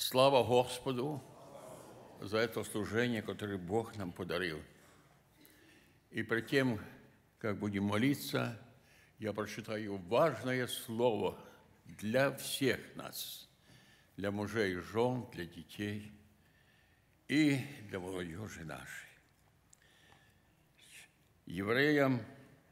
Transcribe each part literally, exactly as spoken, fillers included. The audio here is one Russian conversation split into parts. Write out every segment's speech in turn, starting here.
Слава Господу за это служение, которое Бог нам подарил. И перед тем, как будем молиться, я прочитаю важное слово для всех нас, для мужей и жен, для детей и для молодежи нашей. Евреям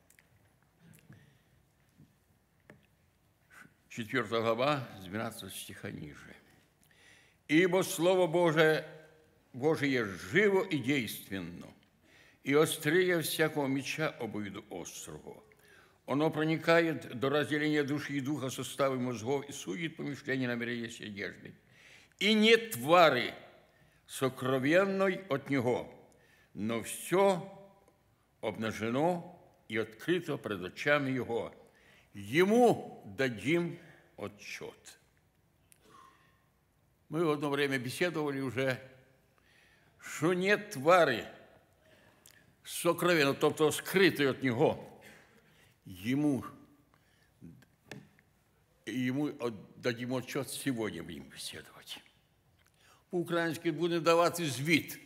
четвёртая глава, с двенадцатого стиха ниже. «Ибо Слово Божие, Божие живо и действенно, и острее всякого меча обоюдоострого. Оно проникает до разделения души и духа, суставов и мозгов, и судит помышления, намерения сердечные. И нет твари сокровенной от Него, но все обнажено и открыто пред очами Его. Ему дадим отчет». Мы в одно время беседовали уже, що нет твари сокровенної, тобто скритої від Нього. Йому, йому дадим отчет, сьогодні будемо беседувати. По-українськи буде давати звіт.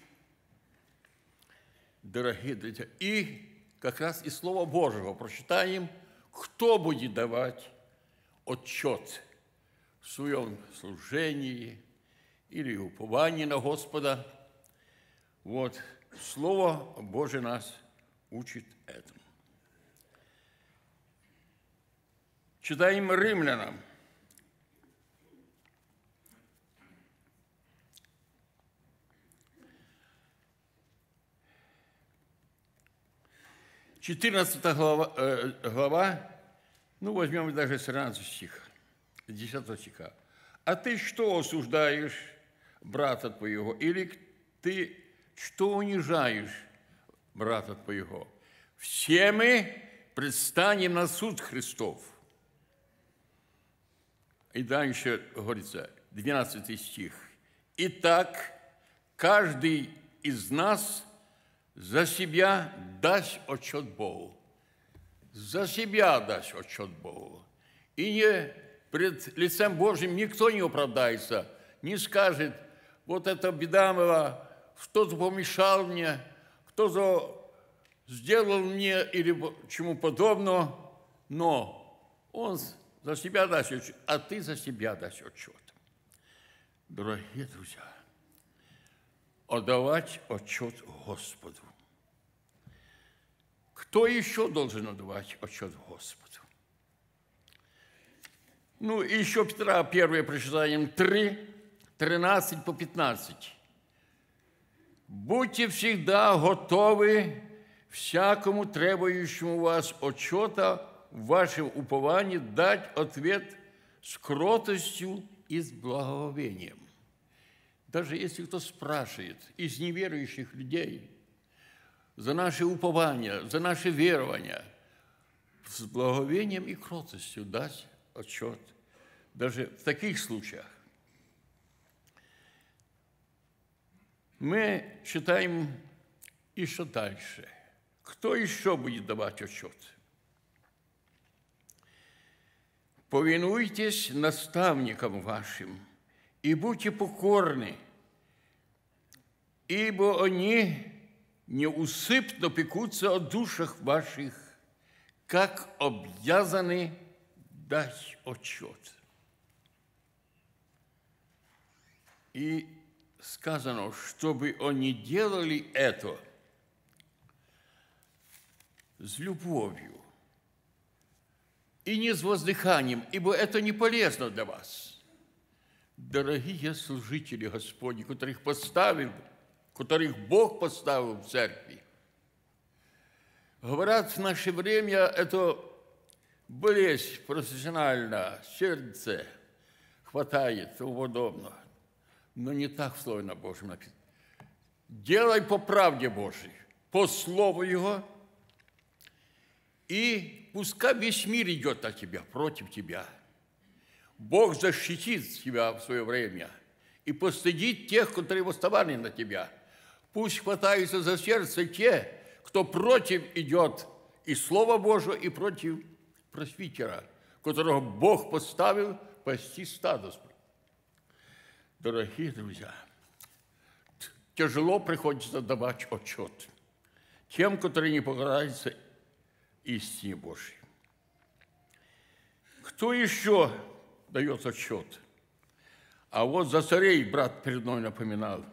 Дорогі друзі, і якраз і Слово Божого прочитаємо, хто буде давати отчет в своем служении или уповании на Господа. Вот, Слово Божие нас учит этому. Читаем Римлянам. четырнадцатая глава, э, глава, ну, возьмем даже с тринадцатого стиха, десятого стиха. «А ты что осуждаешь брата твоего, или ты что унижаешь брата твоего? Все мы предстанем на суд Христов». И дальше говорится, двенадцатый стих. «Итак, каждый из нас за себя даст отчет Богу». За себя даст отчет Богу. И не пред лицем Божьим никто не оправдается, не скажет, вот это беда моя, кто-то помешал мне, кто-то сделал мне или чему подобного, но он за себя даст отчет, а ты за себя даст отчет. Дорогие друзья, отдавать отчет Господу. Кто еще должен отдавать отчет Господу? Ну, и еще Петра, первое прочитаем, три, тринадцать по пятнадцать. «Будьте всегда готовы всякому требующему вас отчета в вашем уповании дать ответ с кротостью и с благоговением». Даже если кто спрашивает из неверующих людей за наше упование, за наше верование, с благоговением и кротостью дать отчет. Даже в таких случаях. Мы читаем еще дальше. Кто еще будет давать отчет? «Повинуйтесь наставникам вашим и будьте покорны, ибо они неусыпно пекутся о душах ваших, как обязаны дать отчет». И сказано, чтобы они делали это с любовью и не с воздыханием, ибо это не полезно для вас. Дорогие служители Господни, которых поставил, которых Бог поставил в церкви, говорят, в наше время это болезнь профессионально, сердце хватает, тому подобное. Но не так в Слове на Божьем написано. Делай по правде Божьей, по Слову Его, и пускай весь мир идет от тебя, против тебя. Бог защитит тебя в свое время и постыдит тех, которые восставали на тебя. Пусть хватаются за сердце те, кто против идет и Слова Божьего, и против пресвитера, которого Бог поставил пасти стадо. Дорогие друзья, тяжело приходится давать отчет тем, которые не покоряются истине Божьей. Кто еще дает отчет? А вот за царей брат перед мной напоминал.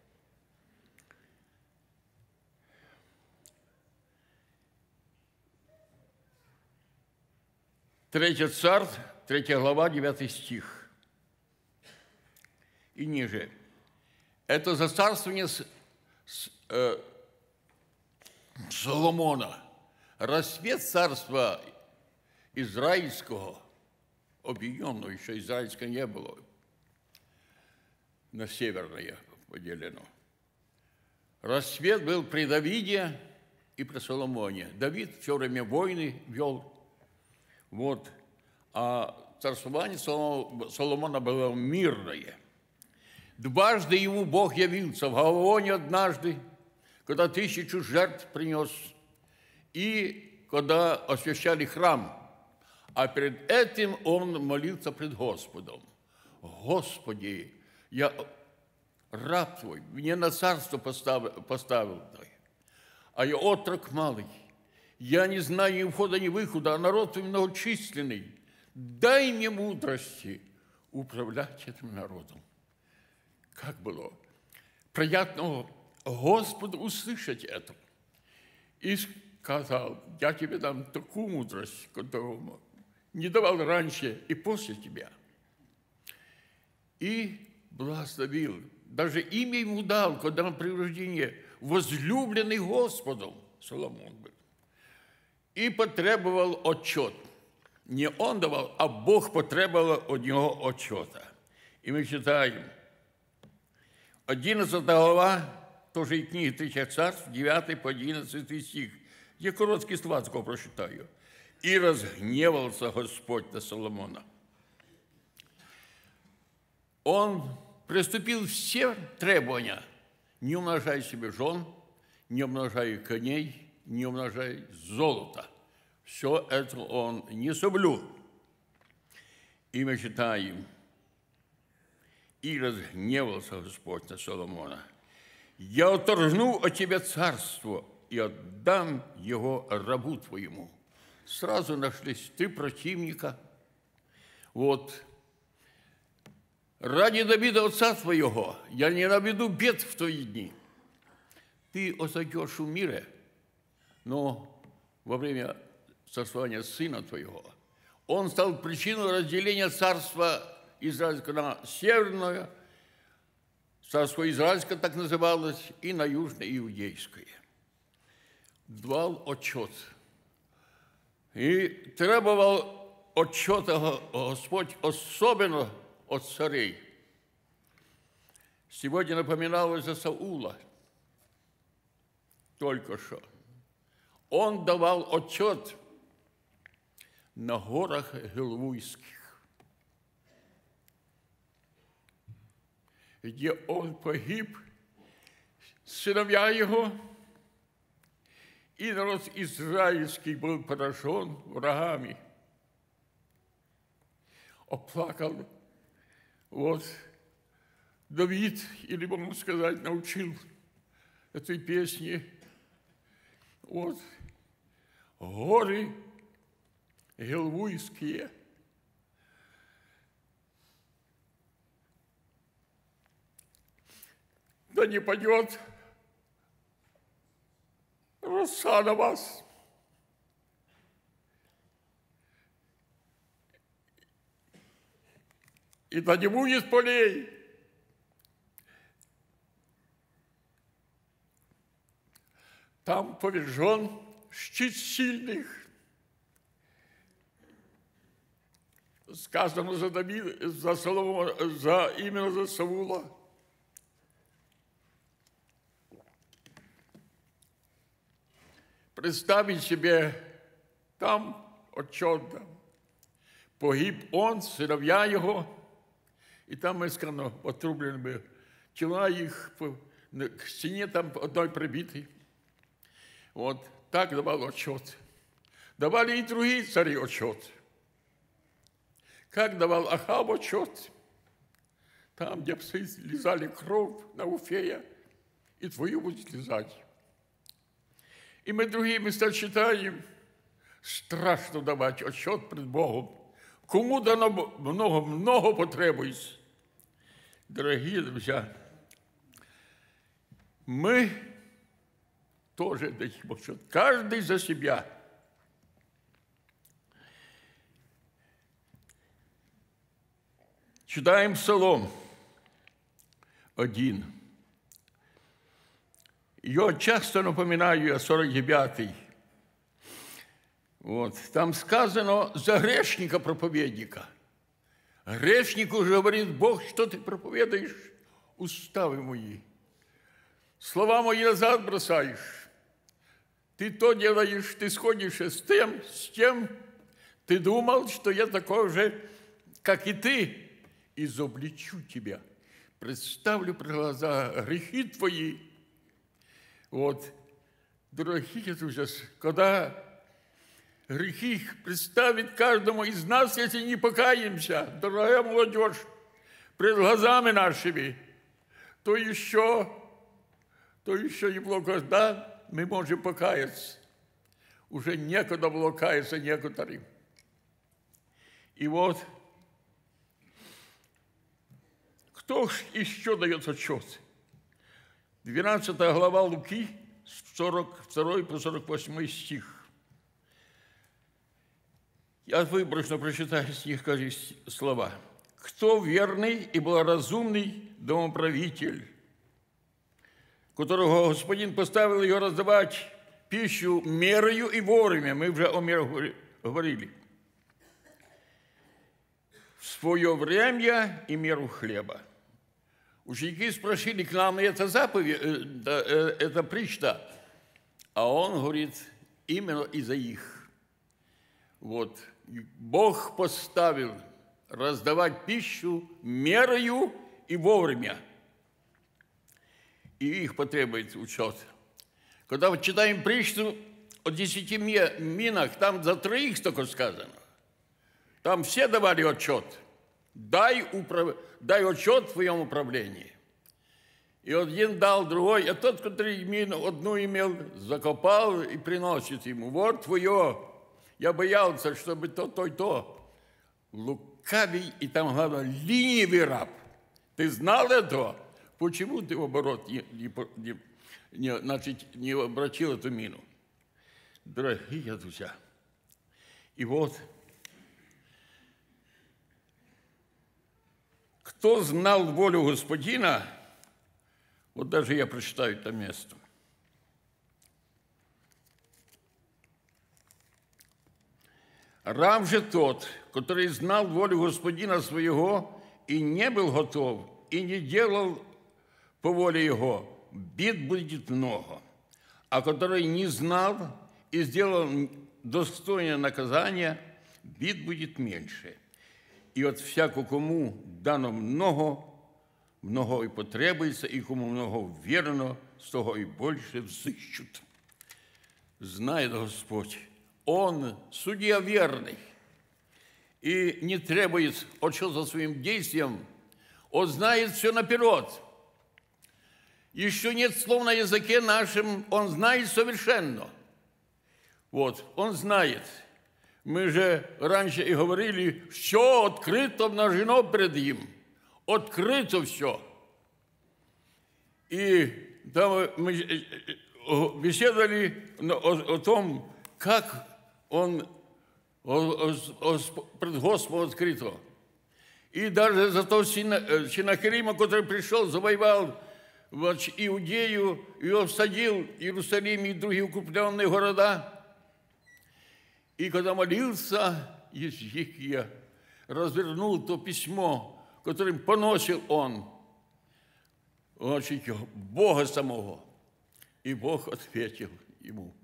Третье царств, третья глава, девятый стих. И ниже. Это за царствование с, с, э, Соломона. Расцвет царства израильского, объединенного, еще израильского не было, на северное поделено. Расцвет был при Давиде и при Соломоне. Давид все время войны вел. Вот. А царствование Соломона было мирное. Дважды ему Бог явился. В Гаваоне однажды, когда тысячу жертв принес, и когда освящали храм. А перед этим он молился пред Господом. Господи, я раб Твой, мне на царство поставил, поставил Ты, а я отрок малый. Я не знаю ни входа, ни выхода, а народ Твой многочисленный. Дай мне мудрости управлять этим народом. Как было приятно Господу услышать это. И сказал, я тебе дам такую мудрость, которую не давал раньше и после тебя. И благословил. Даже имя ему дал, когда он при рождении, возлюбленный Господом, Соломон был. И потребовал отчет. Не он давал, а Бог потребовал от него отчета. И мы читаем, одиннадцатая глава, тоже и книги Третьих царств, девятый по одиннадцатый стих. Я короткий слова такого прочитаю. «И разгневался Господь на Соломона». Он приступил все требования. Не умножай себе жен, не умножай коней, не умножай золото. Все это он не соблюл. И мы читаем, «И разгневался Господь на Соломона. Я отторгну от тебя царство и отдам его рабу твоему». Сразу нашлись ты противника. Вот. Ради Давида, отца твоего, я не наведу бед в твои дни. Ты осадешь в мире, но во время царствования сына твоего он стал причиной разделения царства израильского на северное, царство израильское так называлось, и на южное иудейское. Давал отчет. И требовал отчета Господь особенно от царей. Сегодня напоминалось за Саула. Только что. Он давал отчет на горах Гилвуйских, где он погиб, сыновья его, и народ израильский был поражен врагами. Оплакал вот Давид, или, можно сказать, научил этой песни. Вот горы Гилвуйские. Да не падет роса на вас. И да не будет полей. Там повержен щит сильных. Сказано за Давида, за Соломона, за именно за Саула. Представить себе, там отчетно погиб он, сыновья его, и там сказано, отрублены были тела их, к стене там одной прибитой. Вот так давал отчет. Давали и другие цари отчет. Как давал Ахав отчет, там, где псы лизали кровь на Уфея, и твою будет лизать. И мы другие места читаем, страшно давать отчет пред Богом. Кому дано много-много потребуется. Дорогие друзья, мы тоже дадим отчет, каждый за себя. Читаем Псалом один. Ее часто напоминаю, я сорок девятый. Вот. Там сказано за грешника проповедника. Грешнику же говорит Бог, что ты проповедуешь? Уставы мои. Слова мои назад бросаешь. Ты то делаешь, ты сходишь с тем, с тем. Ты думал, что я такой же, как и ты. Изобличу тебя. Представлю при глаза грехи твои. Вот, дорогие друзья, когда грехи представит каждому из нас, если не покаемся, дорогая молодежь, пред глазами нашими, то еще, то еще неплохо, да, мы можем покаяться. Уже некуда было каяться некоторым. И вот, кто еще дает отчет? двенадцатая глава Луки, сорок второй по сорок восьмой стих. Я выборочно прочитаю с них, кажется, слова. «Кто верный и благоразумный домоправитель, которого Господин поставил ее раздавать пищу мерою и вовремя?» Мы уже о мере говорили. «В свое время и меру хлеба». Ученики спросили к нам, это заповедь, это притча, а он говорит, именно из-за их. Вот, Бог поставил раздавать пищу мерою и вовремя. И их потребует учет. Когда мы читаем притчу о десяти минах, там за троих столько сказано. Там все давали отчет. Дай, управ... Дай отчет в твоем управлении. И один дал другой, а тот, который мину одну имел, закопал и приносит ему. Вот твое. Я боялся, чтобы то, то и то. Лукавый и там, главное, ленивый раб. Ты знал этого? Почему ты, оборот, не, не, не, значит, не обратил эту мину? Дорогие друзья, и вот, кто знал волю Господина, вот даже я прочитаю это место. Раб же тот, который знал волю Господина своего и не был готов, и не делал по воле его, бед будет много. А который не знал и сделал достойное наказание, бед будет меньше. И от всякого, кому дано много, много и потребуется, и кому много верно, с того и больше взыщут. Знает Господь, Он судья верный и не требует отчета своим действиям. Он знает все наперед. Еще нет слов на языке нашем, Он знает совершенно. Вот, Он знает. Мы же раньше и говорили, все открыто обнажено пред Ним. Открыто все. И там мы беседовали о, о том, как Он о, о, пред Господом открыто. И даже за того Синахирима, который пришел, завоевал Иудею, и обсадил Иерусалим и другие укрепленные города. И когда молился, Езекия развернул то письмо, которым поносил он, значит, Бога самого. И Бог ответил ему.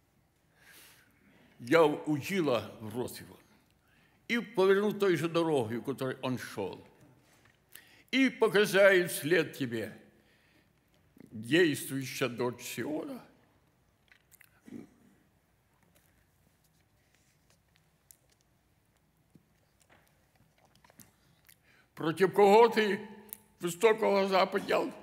Я учила в рот его. И повернул той же дорогой, которой он шел. И показает след тебе, действующая дочь Сиона. Против кого ты высоко глаза поднял.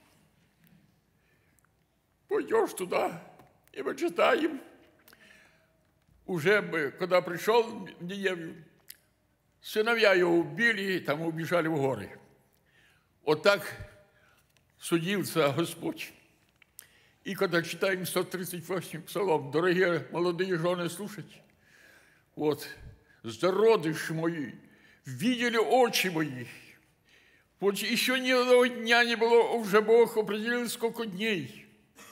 Пойдешь туда, и мы читаем. Уже бы, когда пришел в Ниневию, сыновья его убили, там убежали в горы. Вот так судился Господь. И когда читаем сто тридцать восьмой псалом, дорогие молодые жены, слушайте, вот, зародыши мои, видели очи мои. Вот еще ни одного дня не было, уже Бог определил, сколько дней.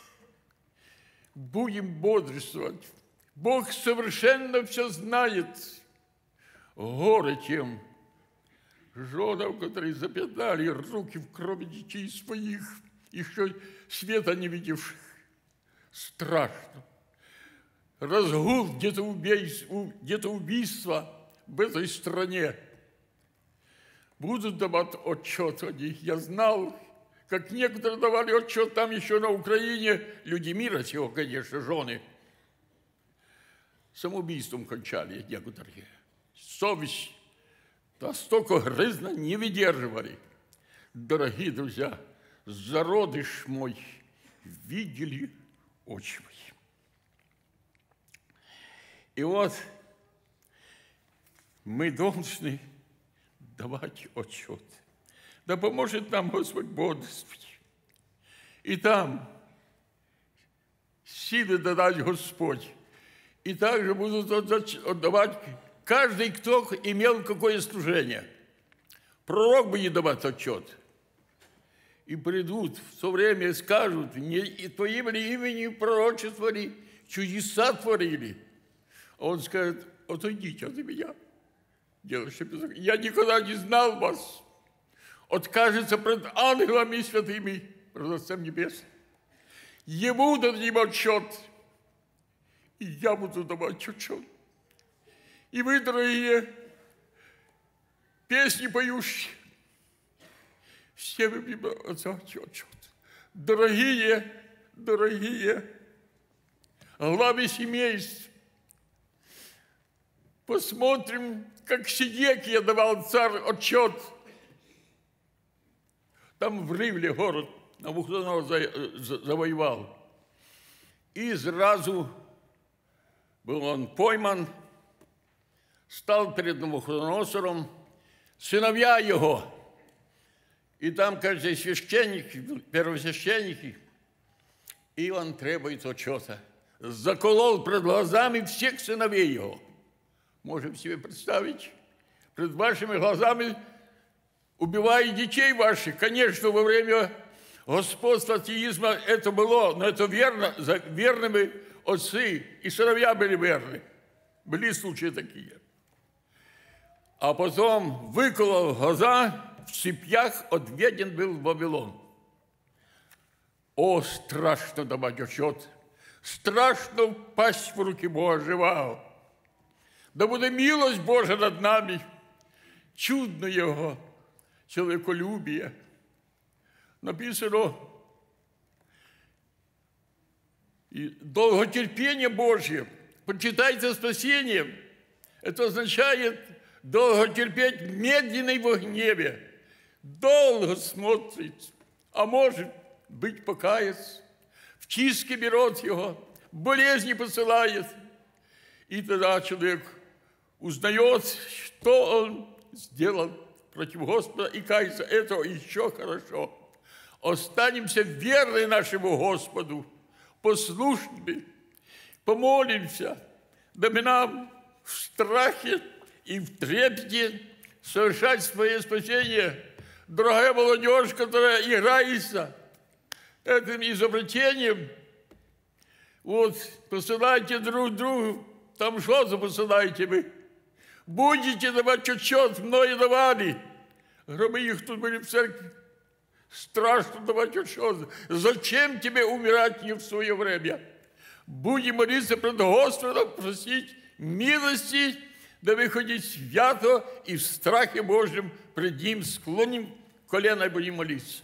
Будем бодрствовать. Бог совершенно все знает. Горе тем женам, которые запятнали руки в крови детей своих, еще света не видевших. Страшно. Разгул где-то убийство, где-то убийство в этой стране. Будут давать отчет о них. Я знал, как некоторые давали отчет там еще на Украине, люди мира сего, конечно, жены. Самоубийством кончали некоторые. Совесть настолько грызно не выдерживали. Дорогие друзья, зародыш мой, видели очи мои. И вот мы должны давать отчет. Да поможет нам Господь бодрствовать. И там силы дадать Господь. И также будут отдавать каждый, кто имел какое служение. Пророк будет давать отчет. И придут в то время и скажут, не твоим ли именем пророчествовали, чудеса творили. А он скажет, отойдите от меня. Я никогда не знал вас. Откажется пред ангелами святыми, пред Отцем Небесным. Ему дадим отчет. И я буду давать отчет. И вы, дорогие, песни поющие, все вы мне отдавайте отчет. Дорогие, дорогие, главы семейств, посмотрим, как Сидекия давал царь отчет. Там в Ривле город Навуходоносор завоевал. И сразу был он пойман, стал перед Навуходоносором, сыновья его. И там каждый священник, первосвященники, и он требует отчета. Заколол пред глазами всех сыновей его. Можем себе представить, пред вашими глазами убивая детей ваших. Конечно, во время господства атеизма это было, но это верно, за верными отцы и сыновья были верны. Были случаи такие. А потом выколол глаза, в цепях отведен был в Вавилон. О, страшно давать отчет, страшно упасть в руки Бога живого. Да будет милость Божия над нами, чудно Его человеколюбие. Написано, и долготерпение Божье. Почитайте спасение. Это означает долго терпеть медленный во гневе. Долго смотрит, а может быть покаяться. В чистке берет его, болезни посылает. И тогда человек узнает, что он сделал против Господа, и кается, это еще хорошо. Останемся верны нашему Господу, послушными, помолимся, дабы нам в страхе и в трепете совершать свое спасение. Дорогая молодежь, которая играется этим изобретением, вот, посылайте друг другу, там что-то посылаете вы. Будете давать отчет, многие давали. Гробы их тут были в церкви. Страшно давать отчет. Зачем тебе умирать не в свое время? Будем молиться пред Господом, просить милости, да выходить свято и в страхе Божьем пред Ним склоним колено и будем молиться.